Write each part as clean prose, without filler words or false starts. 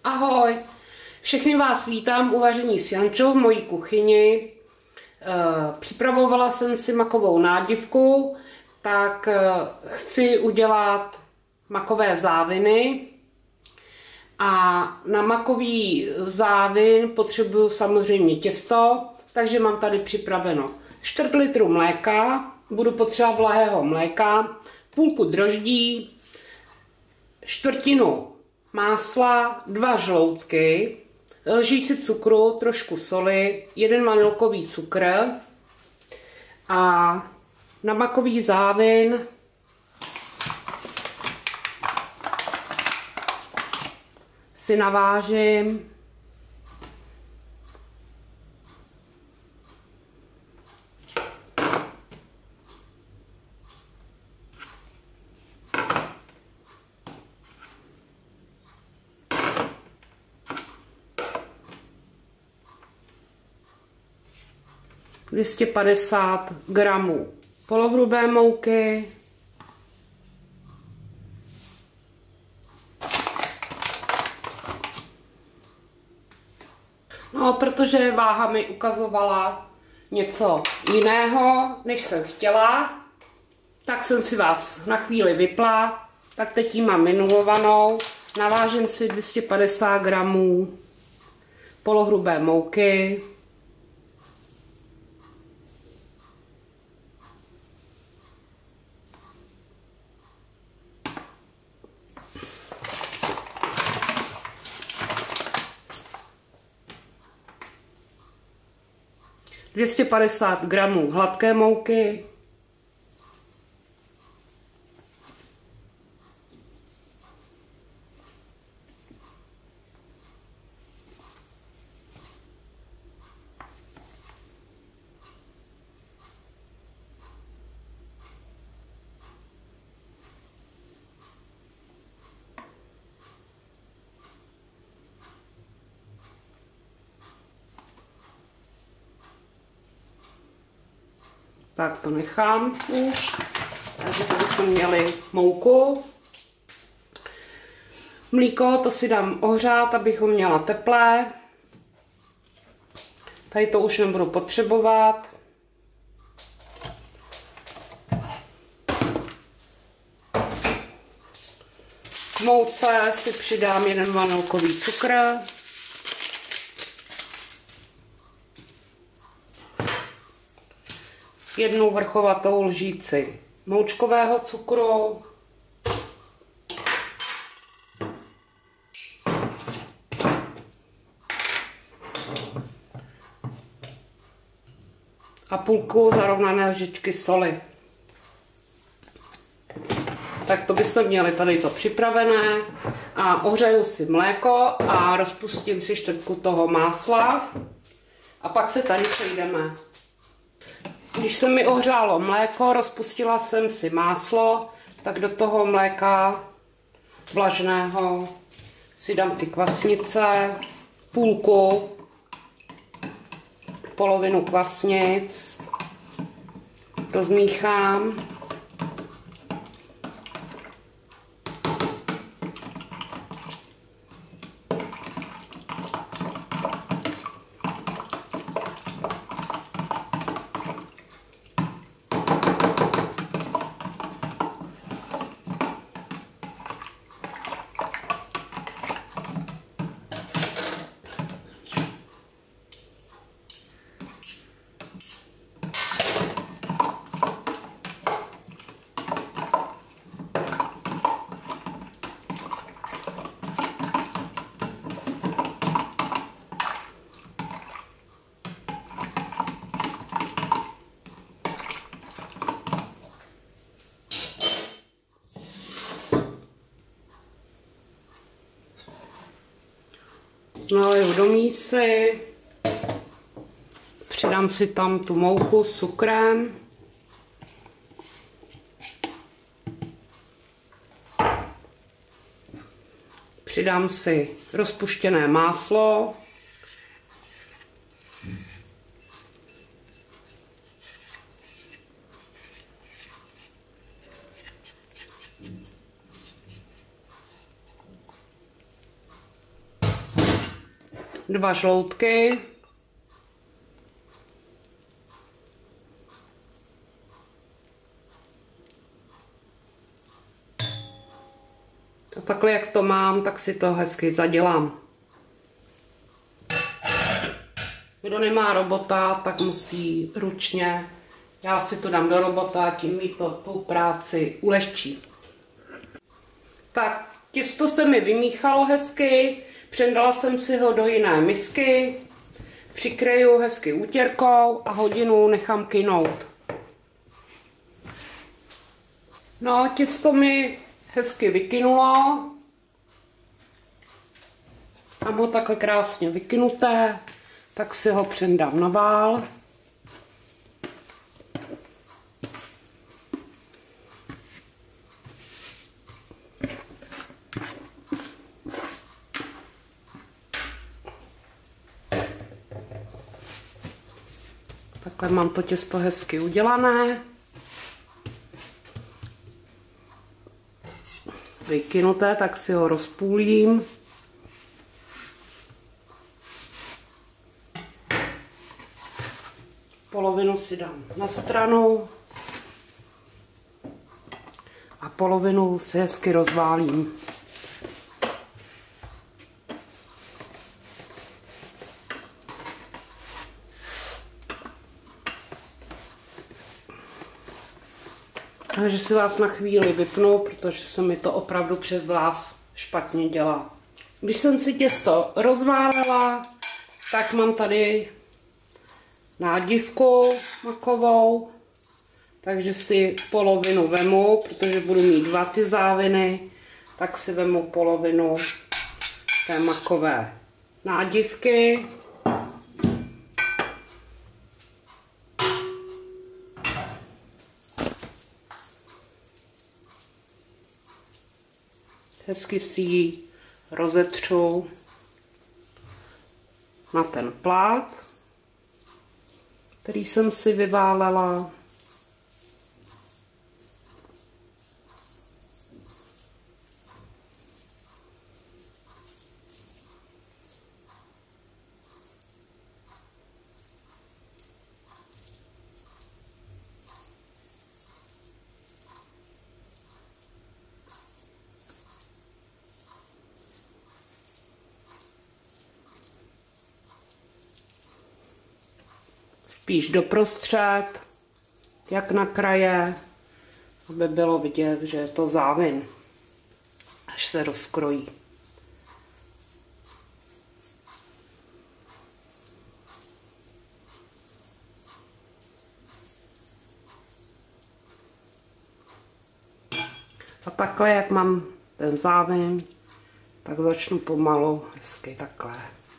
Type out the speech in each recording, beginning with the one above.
Ahoj, všechny vás vítám u vaření s Jančou v mojí kuchyni. Připravovala jsem si makovou nádivku, tak chci udělat makové záviny. A na makový závin potřebuju samozřejmě těsto, takže mám tady připraveno 4 litru mléka, budu potřebovat vlahého mléka, půlku droždí, čtvrtinu másla, 2 žloutky, lžíci cukru, trošku soli, 1 vanilkový cukr a na makový závin si navážím 250 gramů polohrubé mouky, no, protože váha mi ukazovala něco jiného, než jsem chtěla, tak jsem si vás na chvíli vypla, tak teď ji mám minulovanou, navážím si 250 gramů polohrubé mouky, ,250 gramů hladké mouky, tak to nechám už, takže tady jsme měli mouku. Mlíko, to si dám ohřát, abych ho měla teplé. Tady to už nebudu potřebovat. K mouce si přidám 1 vanilkový cukr. Jednu vrchovatou lžíci moučkového cukru, a půlku zarovnané lžičky soli. Tak to bychom měli tady to připravené a ohřeju si mléko a rozpustím si 1/4 toho másla a pak se tady sejdeme. Když se mi ohřálo mléko, rozpustila jsem si máslo, tak do toho mléka vlažného si dám ty kvasnice, půlku, polovinu kvasnic, rozmíchám. Naliju do mísy, přidám si tam tu mouku s cukrem, přidám si rozpuštěné máslo, 2 žloutky. A takhle, jak to mám, tak si to hezky zadělám. Kdo nemá robota, tak musí ručně. Já si to dám do robota, tím mi to tu práci ulehčí. Tak, těsto se mi vymíchalo hezky, přendala jsem si ho do jiné misky, přikryju hezky útěrkou a hodinu nechám kynout. No, těsto mi hezky vykynulo. Mám ho takhle krásně vykynuté, tak si ho přendám na vál. Takhle mám to těsto hezky udělané. Vykynuté, tak si ho rozpůlím. Polovinu si dám na stranu a polovinu si hezky rozválím. Takže si vás na chvíli vypnu, protože se mi to opravdu přes vás špatně dělá. Když jsem si těsto rozválila, tak mám tady nádivku makovou, takže si polovinu vemu, protože budu mít 2 ty záviny, tak si vemu polovinu té makové nádivky. Hezky si ji rozetřu na ten plát, který jsem si vyválela. Spíš doprostřed, jak na kraje, aby bylo vidět, že je to závin, až se rozkrojí. A takhle, jak mám ten závin, tak začnu pomalu hezky takhle.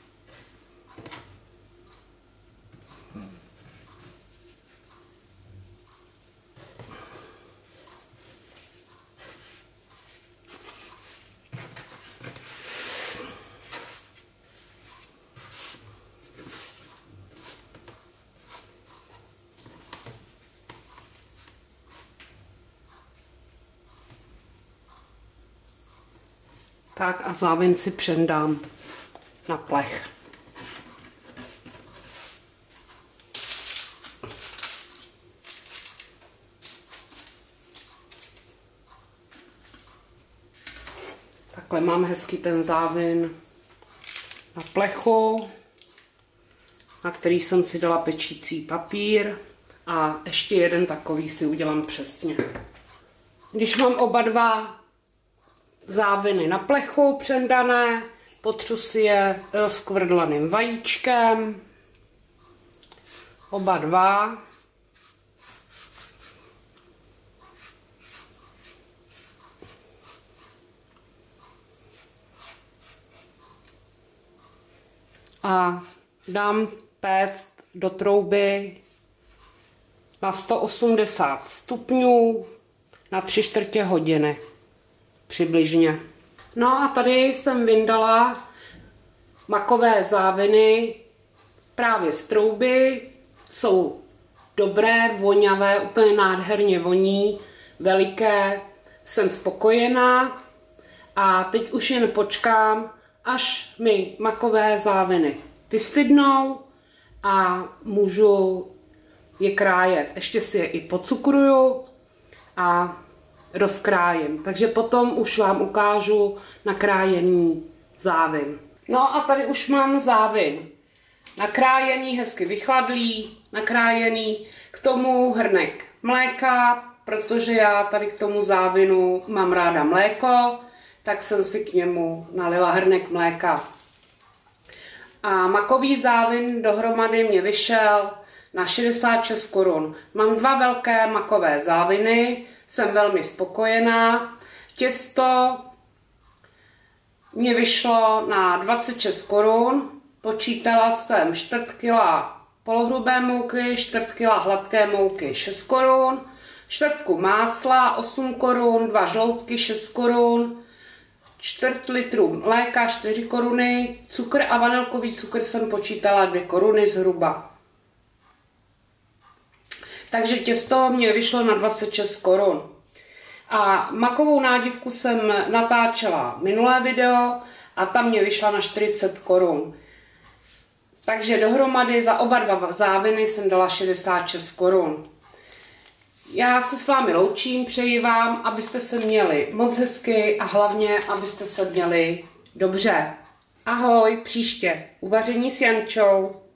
Tak a závin si přendám na plech. Takhle mám hezky ten závin na plechu, na který jsem si dala pečící papír a ještě jeden takový si udělám přesně. Když mám oba 2 záviny na plechu přendané, potřu si je rozkvrdlaným vajíčkem, oba 2. A dám péct do trouby na 180 stupňů na 3/4 hodiny. Přibližně. No a tady jsem vyndala makové záviny právě z trouby. Jsou dobré, voňavé, úplně nádherně voní, veliké. Jsem spokojená a teď už jen počkám, až mi makové záviny vystydnou a můžu je krájet. Ještě si je i pocukruju a rozkrájím. Takže potom už vám ukážu nakrájený závin. No a tady už mám závin. Nakrájený, hezky vychladlý, nakrájený, k tomu hrnek mléka, protože já tady k tomu závinu mám ráda mléko, tak jsem si k němu nalila hrnek mléka. A makový závin dohromady mě vyšel na 66 korun. Mám 2 velké makové záviny, jsem velmi spokojená. Těsto mě vyšlo na 26 korun. Počítala jsem 4 kg polohrubé mouky, 4 kg hladké mouky 6 korun, čtvrtku másla 8 korun, 2 žloutky 6 korun, čtvrt litru mléka 4 koruny, cukr a vanilkový cukr jsem počítala 2 koruny zhruba. Takže těsto mě vyšlo na 26 korun. A makovou nádivku jsem natáčela minulé video a tam mě vyšla na 40 korun. Takže dohromady za oba 2 záviny jsem dala 66 korun. Já se s vámi loučím, přeji vám, abyste se měli moc hezky a hlavně, abyste se měli dobře. Ahoj, příště u vaření s Jančou.